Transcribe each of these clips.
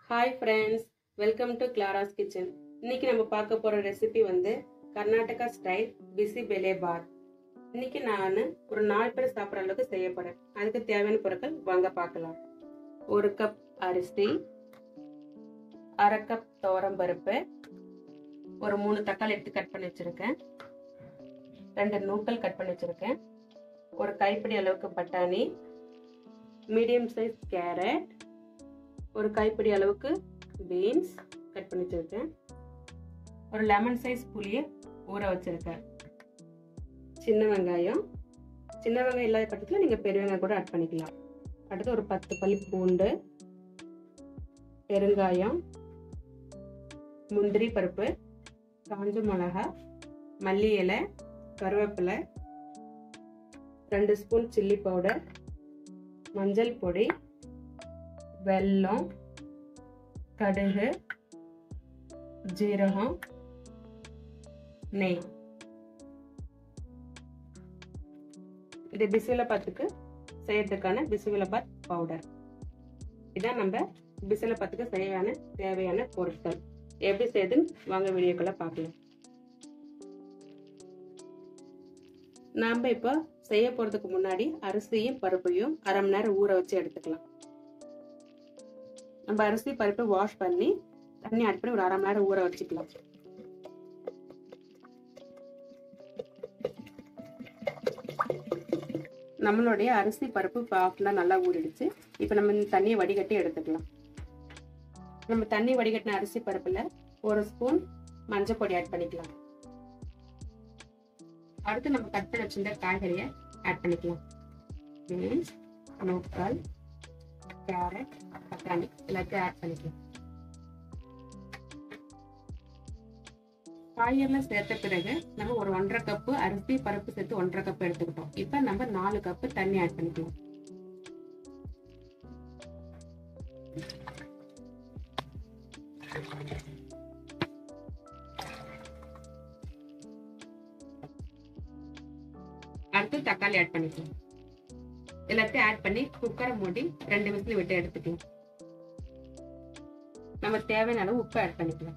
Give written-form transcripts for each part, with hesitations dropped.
Hi friends, welcome to Clara's Kitchen. இன்னைக்கு நம்ம பார்க்க போற ரெசிபி வந்து கர்நாடகா ஸ்டைல் பிசிபெலேபாத். இன்னைக்கு நான் ஒரு 4 பேர் சாப்பிட்ற அளவுக்கு செய்ய போறேன். அதுக்கு தேவையான பொருட்கள் வாங்க பார்க்கலாம். 1 கப் அரிசி, 1/2 கப் துவரம் பருப்பு, ஒரு 3 தக்காளி எடுத்து கட் பண்ணி வச்சிருக்கேன், 2 நூக்கல் கட் பண்ணி வச்சிருக்கேன், ஒரு கைப்பிடி அளவுக்கு பட்டாணி, மீடியம் சைஸ் கேரட், ஒரு கைப்பிடி அளவுக்கு பீன்ஸ் கட் பண்ணி வச்சிருக்கேன், ஒரு லெமன் சைஸ் புளியை ஊற வச்சிருக்கேன், சின்ன வெங்காயம் இல்லாத பட்சத்தில் நீங்கள் பெரிய வெங்காயம் கூட ஆட் பண்ணிக்கலாம். அடுத்து ஒரு 10 பல்லி பூண்டு, பெருங்காயம், முந்திரி பருப்பு, காஞ்ச மிளகாய், மல்லி இலை, கருவேப்பிலை, 2 ஸ்பூன் சில்லி பவுடர், மஞ்சள் பொடி, வெல்லம், கடுகு, ஜீரகம், நெய். இது பிசிபெலேபாத்துக்கு செய்யறதுக்கான பிசிபெலேபாத் பவுடர். இதான் நம்ம பிசிபெலேபாத்துக்கு தேவையான பொருட்கள். எப்படி செய்யுதுன்னு வாங்க வீடியோக்குள்ள பார்க்கலாம். நாம இப்போ செய்ய போறதுக்கு முன்னாடி அரிசியும் பருப்பையும் 1/2 மணி நேரம் ஊற வச்சு எடுத்துக்கலாம். நம்ம அரிசி பருப்பை வாஷ் பண்ணி தண்ணி ஆட் பண்ணி ஒரு 1/2 மணி நேரம் ஊற வச்சுக்கலாம். நம்மளுடைய அரிசி பருப்பு பாஃப்லாம் நல்லா ஊறிடுச்சு. இப்போ நம்ம இந்த தண்ணியை வடிகட்டி எடுத்துக்கலாம். நம்ம தண்ணி வடிகட்டின அரிசி பருப்புல 1 ஸ்பூன் மஞ்சள் பொடி ஆட் பண்ணிக்கலாம். அடுத்து நம்ம கட் பண்ணி வச்சிருந்த காய்கறியை ஆட் பண்ணிக்கலாம். பீன்ஸ், நூக்கல், கேரட், பட்டாணி எல்லாத்தையும் ஆட் பண்ணிக்கலாம். காய்கறிலாம் சேர்த்த பிறகு நம்ம ஒரு 1.5 கப்பு அரிசி பருப்பு சேர்த்து 1.5 கப் எடுத்துக்கிட்டோம். இப்போ நம்ம 4 கப்பு தண்ணி ஆட் பண்ணிக்கலாம். அடுத்து தக்காளி ஆட் பண்ணிக்கலாம். எல்லாத்தையும் ஆட் பண்ணி குக்கரை மூடி 2 விசில் விட்டு எடுத்துக்கலாம். நம்ம தேவையான அளவு உப்பு ஆட் பண்ணிக்கலாம்.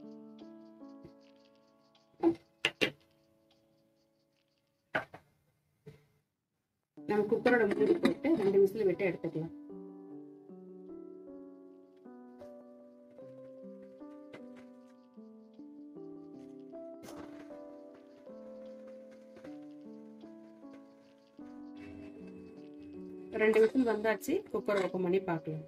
நம்ம குக்கரோட மூடி போட்டு 2 விசில் விட்டு எடுத்துக்கலாம். ரெண்டு விசில் வந்தாச்சு. குக்கர் ஓபன் பண்ணி பார்க்கலாம்.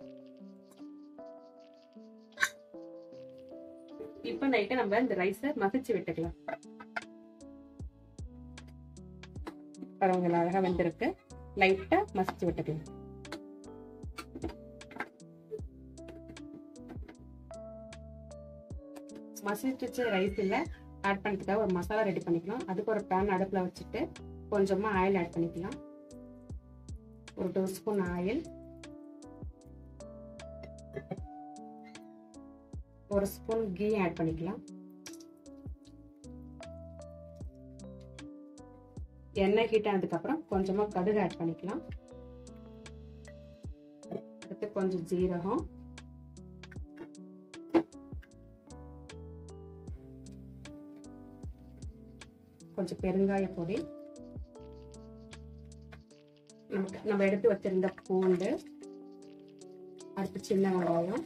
இப்ப நைட்டு நம்ம இந்த ரைஸை மசிச்சு விட்டுக்கலாம். பரவாயில்ல, அழகா வெந்திருக்கு. லைட்டா மசிச்சு விட்டுக்கலாம். மசிச்சு ரைஸ்ல ஆட் பண்ணிக்கிட்டா ஒரு மசாலா ரெடி பண்ணிக்கலாம். அதுக்கு ஒரு பேன் அடுப்புல வச்சுட்டு கொஞ்சமா ஆயில் ஆட் பண்ணிக்கலாம். ஒரு 2 spoon oil, 1 spoon ghee add பண்ணிக்கலாம். எண்ணெய் ஹீட் ஆனதுக்கு அப்புறம் கொஞ்சமா கடுகு ஆட் பண்ணிக்கலாம். அடுத்து கொஞ்சம் ஜீரகம், கொஞ்சம் பெருங்காய பொடி, நம்ம எடுத்து வச்சிருந்த பூண்டு, அடுத்து சின்ன வெங்காயம்,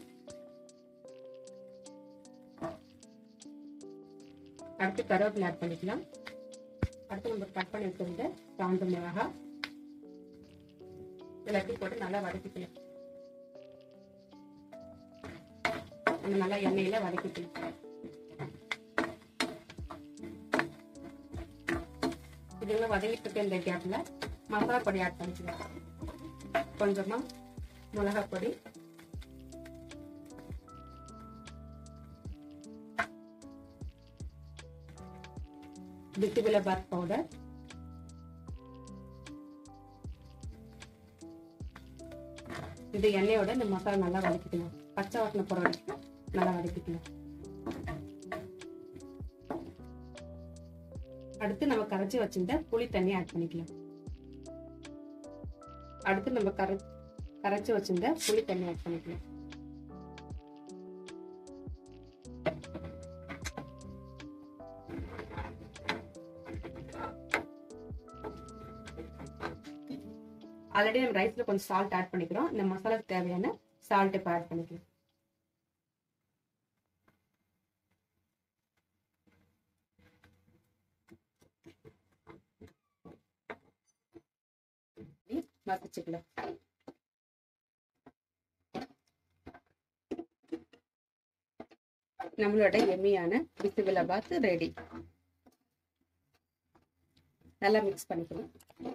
அடுத்து கருவேப்பிலை ஆட் பண்ணிக்கலாம். அடுத்து நம்ம கட் பண்ணி வச்சிருந்த காஞ்ச மிளகாய் எல்லாத்தையும் போட்டு நல்லா வதக்கிக்கலாம். நம்ம நல்லா எண்ணெயில வதக்கிக்கலாம். இதுல வதக்கிட்டு இருக்க இந்த கேப்ல மசாலா பொடி ஆட் பண்ணிக்கலாம். கொஞ்சமா மிளகாய் பொடி, பிசிபெலேபாத் பவுடர், இது எண்ணெயோட இந்த மசாலா நல்லா வதக்கிக்கலாம். பச்சை வாசனை போற வரைக்கும் நல்லா வதக்கிக்கலாம். அடுத்து நம்ம கரைச்சி வச்சிருந்த புளி தண்ணி ஆட் பண்ணிக்கலாம். அடுத்து நம்ம கரைச்சி வச்சிருந்த புளி தண்ணி ஆட் பண்ணிக்கலாம். ஆல்ரெடி நம்ம ரைஸில் கொஞ்சம் சால்ட் ஆட் பண்ணிக்கிறோம். இந்த மசாலாவுக்கு தேவையான சால்ட் இப்போ ஆட் பண்ணிக்கலாம். மசிச்சுக்கலாம். நம்மளோட எம்மியான பிசிபெலாபாத் ரெடி. நல்லா மிக்ஸ் பண்ணிக்கலாம்.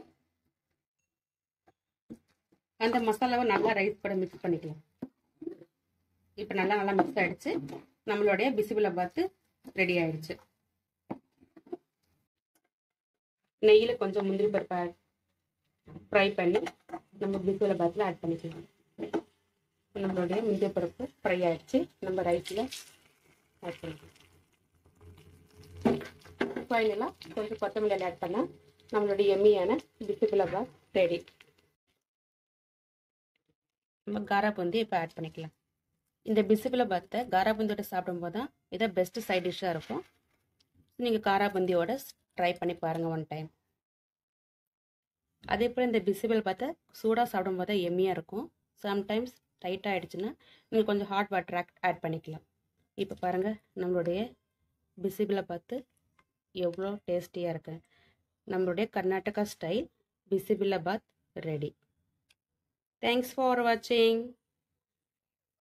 அந்த மசாலாவை நல்லா ரைஸ் கூட மிக்ஸ் பண்ணிக்கலாம். இப்போ நல்லா மிக்ஸ் ஆயிடுச்சு. நம்மளுடைய பிசிபெலாபாத் ரெடி ஆயிடுச்சு. நெய்யில் கொஞ்சம் முந்திரி பருப்பை ஃப்ரை பண்ணி நம்ம பிசிபெலாபாத்தில் ஆட் பண்ணிக்கலாம். நம்மளுடைய முந்திரி பருப்பு ஃப்ரை ஆயிடுச்சு. நம்ம ரைஸில் ஆட் பண்ணிக்கலாம். ஃபைனலாக கொஞ்சம் கொத்தமல்லி ஆட் பண்ணால் நம்மளுடைய எம்மியான பிசிபெலாபாத் ரெடி. நம்ம காரா பூந்தி இப்போ ஆட் பண்ணிக்கலாம். இந்த பிசிபெலாபாத்தை காரா பூந்தியோட சாப்பிடும்போது தான் இதை பெஸ்ட்டு சைட் டிஷ்ஷாக இருக்கும். நீங்கள் காரா பூந்தியோட ட்ரை பண்ணி பாருங்கள் ஒன் டைம். அதே போல் இந்த பிசிபெலாபாத்தை சூடாக சாப்பிடும்போது தான் எம்மியாக இருக்கும். சம்டைம்ஸ் டைட்டாக ஆகிடுச்சுன்னா நீங்கள் கொஞ்சம் ஹாட் வாட்டர் ஆட் பண்ணிக்கலாம். இப்போ பாருங்கள் நம்மளுடைய பிசிபெலாபாத் எவ்வளோ டேஸ்டியாக இருக்கு. நம்மளுடைய Karnataka style bisibelabath ready. Thanks for வாட்சிங்.